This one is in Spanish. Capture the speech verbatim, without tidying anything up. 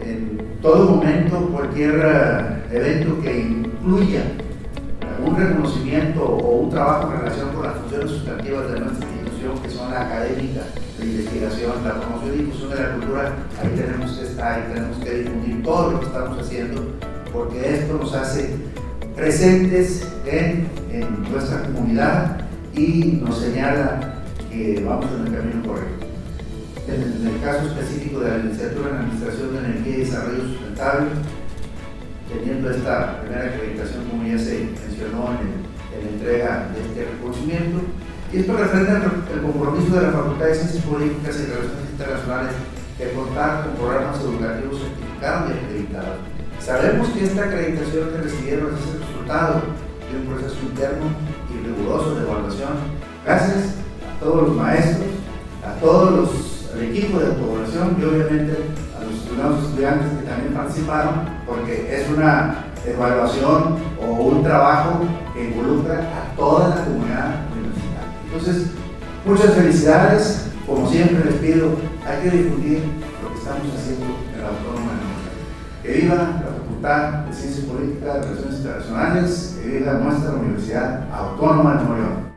en todo momento cualquier uh, evento que incluya un reconocimiento o un trabajo en relación con las funciones sustantivas de nuestra institución, que son la académica, la investigación, la promoción y difusión de la cultura. Ahí tenemos que estar, ahí tenemos que difundir todo lo que estamos haciendo, porque esto nos hace presentes en, en nuestra comunidad y nos señala que vamos en el camino correcto. En, en el caso específico de la licenciatura en Administración de Energía y Desarrollo Sustentable, teniendo esta primera acreditación, como ya se mencionó en, el, en la entrega de este reconocimiento, y esto refrenda el compromiso de la Facultad de Ciencias Políticas y Relaciones Internacionales de contar con programas educativos certificados y acreditados. Sabemos que esta acreditación que recibieron es el resultado de un proceso interno y riguroso de evaluación, gracias a todos los maestros, a todos los al equipo de autoevaluación y obviamente a los nuevos estudiantes que también participaron, porque es una evaluación o un trabajo que involucra a toda la comunidad universitaria. Entonces, muchas felicidades. Como siempre les pido, hay que difundir lo que estamos haciendo en la Autónoma de Nuevo León. Que viva la Facultad de Ciencias Políticas y Relaciones Internacionales, que viva nuestra Universidad Autónoma de Nuevo León.